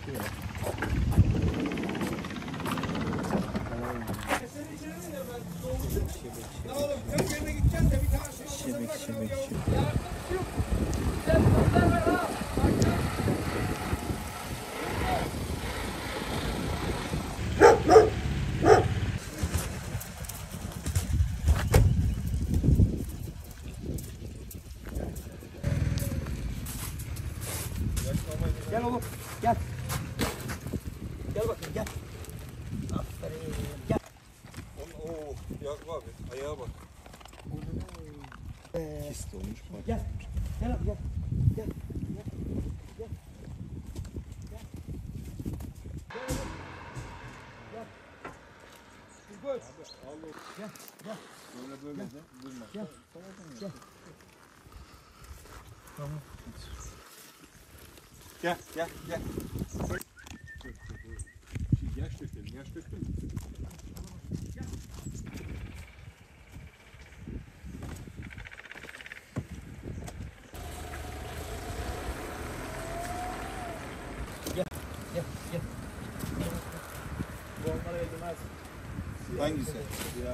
Şebek. Gel oğlum, gel. Gel bakayım, gel. Aferin, gel. Oo, Yakup abi, ayağa bak. Kist olmuş bak. Gel, gel abi, gel. Gel, gel, gel. Gel. Gel. Gel. Gel, gel. Böyle de durma. Gel. Gel. Tamam. Gel. Yaş dökelim. Gel. Bu onlara edilmez. Hangisi? Ya.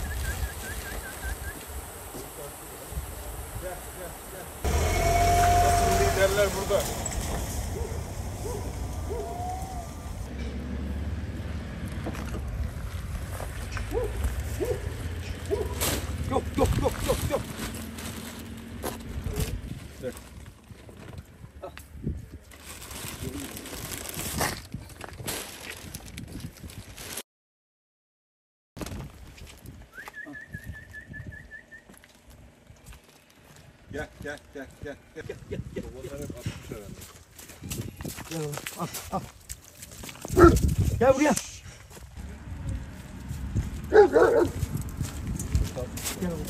Gel. Asıl liderler burada. Yok. Evet. Gel. Bunlar hep atmış herhalde. Gel oğlum, al. Gel buraya. Gel oğlum.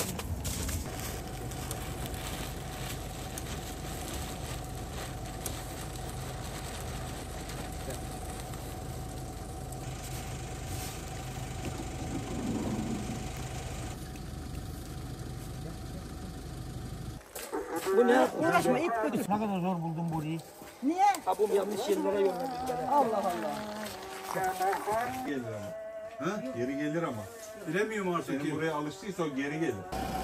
Bu ne? Uğraşma, ip götür. Ne kadar zor buldum burayı. Niye? Ha bu yanlış yerlere yönlendirdiler. Allah Allah. Gelir ama. Ha? Geri gelir ama. Bilemiyorum artık. Senin buraya alıştıysa o geri gelir.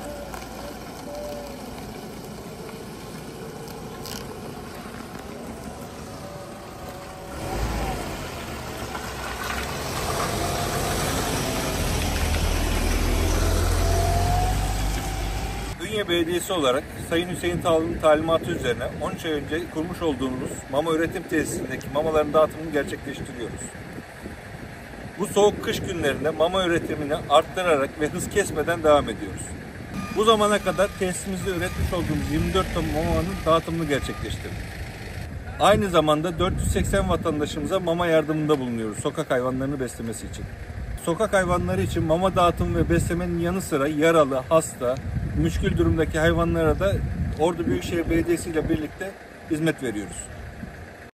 Ünye Belediyesi olarak Sayın Hüseyin Tağlı'nın talimatı üzerine 13 ay önce kurmuş olduğumuz mama üretim tesisindeki mamaların dağıtımını gerçekleştiriyoruz. Bu soğuk kış günlerinde mama üretimini arttırarak ve hız kesmeden devam ediyoruz. Bu zamana kadar tesisimizde üretmiş olduğumuz 24 ton mamanın dağıtımını gerçekleştirdik. Aynı zamanda 480 vatandaşımıza mama yardımında bulunuyoruz sokak hayvanlarını beslemesi için. Sokak hayvanları için mama dağıtımı ve beslemenin yanı sıra yaralı, hasta, müşkül durumdaki hayvanlara da Ordu Büyükşehir Belediyesi ile birlikte hizmet veriyoruz.